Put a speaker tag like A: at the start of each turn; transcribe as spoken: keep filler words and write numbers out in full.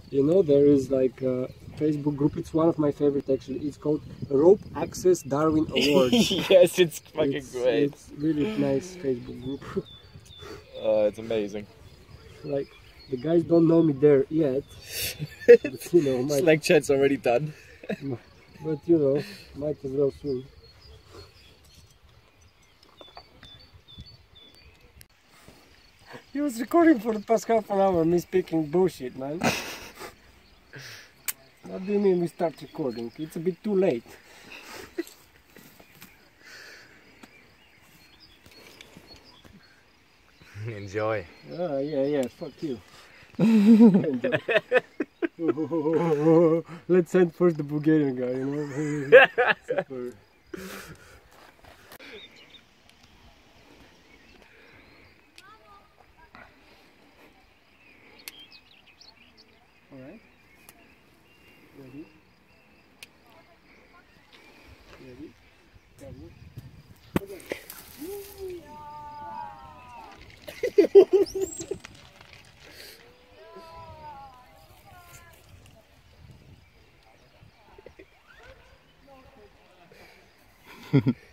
A: You know, there is like a Facebook group, it's one of my favorite actually, it's called Rope Access Darwin Awards.
B: Yes, it's fucking
A: it's,
B: great.
A: It's really nice Facebook group.
B: Uh, it's amazing.
A: Like, the guys don't know me there yet, but you know, might,
B: Slack chat's already done.
A: but you know, might as well soon. He was recording for the past half an hour, me speaking bullshit, man. What do you mean we start recording? It's a bit too late.
B: Enjoy.
A: Ah, yeah, yeah, fuck you. Let's send first the Bulgarian guy, you know. Super. Alright. Ready? Ready? Ready? Okay.
B: Hehehe